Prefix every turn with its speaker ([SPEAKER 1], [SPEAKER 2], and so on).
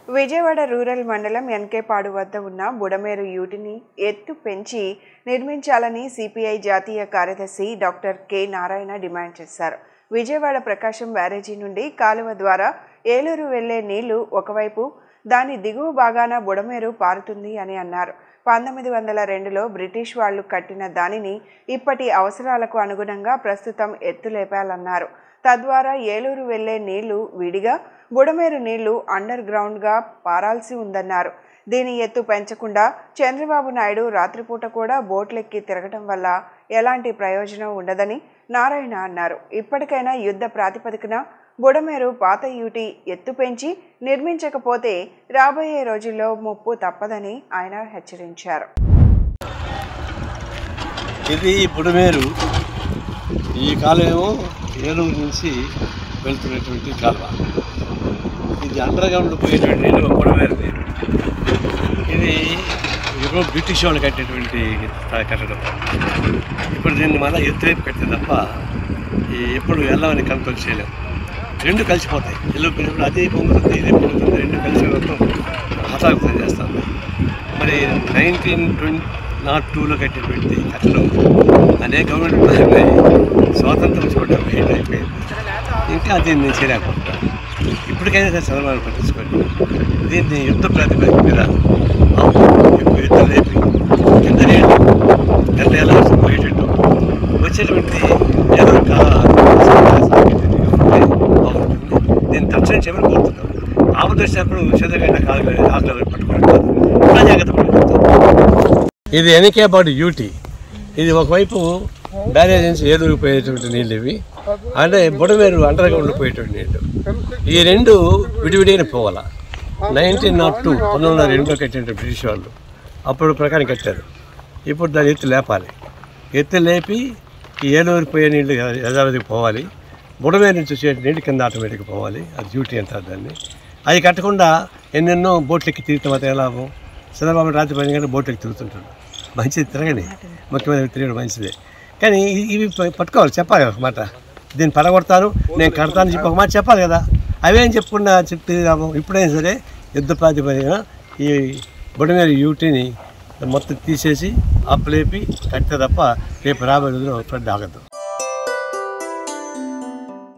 [SPEAKER 1] Vijayawada rural మండలం ఎన్కేపాడు వద్ద ఉన్న బుడమేరు యూటిని ఎత్తు పెంచి నిర్మించాలని సిపిఐ జాతీయ కార్యదర్శి డాక్టర్ కె నారాయణ డిమాండ్ చేశారు. విజయవాడ ప్రకాశం బ్యారేజీ నుండి కాలువ ద్వారా ఏలూరు వెళ్లే నీళ్లు ఒకవైపు, దాని దిగువ భాగాన బుడమేరు పారుతుంది అని అన్నారు. 1902లో బ్రిటిష్ వాళ్లు కట్టిన దానిని ఇప్పటి అవసరాలకు అనుగుణంగా ప్రస్తుతం ఎత్తులేపాలన్నారు. తద్వారా ఏలూరు వెళ్లే నీళ్లు విడిగా, బుడమేరు నీళ్లు అండర్ గ్రౌండ్గా పారాల్సి ఉందన్నారు. దీని ఎత్తు పెంచకుండా చంద్రబాబు నాయుడు రాత్రిపూట కూడా బోట్లెక్కి తిరగడం వల్ల ఎలాంటి ప్రయోజనం ఉండదని నారాయణ అన్నారు. ఇప్పటికైనా యుద్ధ ప్రాతిపదికన బుడమేరు పాత యూటి ఎత్తు పెంచి నిర్మించకపోతే రాబోయే రోజుల్లో ముప్పు తప్పదని ఆయన హెచ్చరించారు.
[SPEAKER 2] ఇది బుడమేరు, ఈ కాలువ ఏలూరు నుంచి వెళ్తున్నటువంటి కాలువ. ఇది అండర్ గ్రౌండ్ పోయేటువంటి నీళ్ళు బుడమేరు నీరు. ఇది ఎప్పుడో బ్రిటిష్ వాళ్ళు కట్టేటువంటి కట్టడం. ఇప్పుడు దీన్ని మళ్ళీ ఎత్తువైపు కట్టే తప్ప ఎప్పుడు వెళ్ళమని కంట్రోల్ చేయలేము. రెండు కలిసిపోతాయి. ఎల్లు పెరిగినప్పుడు అదే పొంగుతుంది, ఇదే పొంగుతుంది, రెండు కలిసి మొత్తం హఠాత్తుగా చేస్తుంది. మరి 1902లో కట్టేటువంటి కట్టడం అదే గవర్నమెంట్ స్వాతంత్రం చూడడం అయిపోయింది. ఇంకా దీన్ని చేయలేకపోతున్నాం. ఇప్పటికైనా సరే చంద్రబాబు పట్టించుకోండి. దీన్ని యుద్ధ ప్రాతిపదిక మీద ఎక్కువ యుద్ధం లేపి కింద రేటు గంట ఎలా పోయేటట్టు వచ్చేటువంటి ఏదో దీన్ని తక్షణం చెప్పని కోరుతున్నాం. ఆపదొచ్చినప్పుడు చంద్రగంట ఆకలి పట్టుకుంటారు. ఇంకా జాగ్రత్త పట్టుకుంటాం. ఇది ఎన్కేపాడు యూటీ. ఇది ఒకవైపు బ్యారేజ్ నుంచి ఏలూరు పోయేటువంటి నీళ్ళు ఇవి, అంటే బుడమేరు అండర్ గ్రౌండ్లో పోయేటువంటి నీళ్ళు. ఈ రెండు విడివిడిగానే పోవాలా. 1902లో కట్టిన బ్రిటిష్ వాళ్ళు అప్పుడు ప్రకారం కట్టారు. ఇప్పుడు దాన్ని ఎత్తు లేపాలి. ఎత్తు లేపి ఈ ఏలూరు పోయే నీళ్ళు యథావిధికి పోవాలి. బుడమేరు నుంచి వచ్చే నీళ్ళు కింద ఆటోమేటిక్గా పోవాలి. అది డ్యూటీ అంటారు దాన్ని. అది కట్టకుండా ఎన్నెన్నో బోట్లెక్కి తిరుగుతాం. అదే లాభం. చంద్రబాబు రాత్రి 10 గంటలు బోట్లెక్కి తిరుగుతుంటాడు. మంచిది, తిరగండి, ముఖ్యమంత్రి తిరగడం మంచిదే. కానీ ఇవి పట్టుకోవాలి, చెప్పాలి ఒక మాట. దీన్ని పడగొడతాను, నేను కడతాను చెప్పి ఒక మాట చెప్పాలి కదా. అవేం చెప్పకుండా చెప్తే లాభం. ఇప్పుడైనా సరే యుద్ధ ప్రాతిపదికన ఈ బుడమేరు యూటీని మొత్తం తీసేసి అప్పులేపి కట్టే తప్ప రేపు రాబోయే రోజుల్లో ఫ్లడ్ ఆగదు.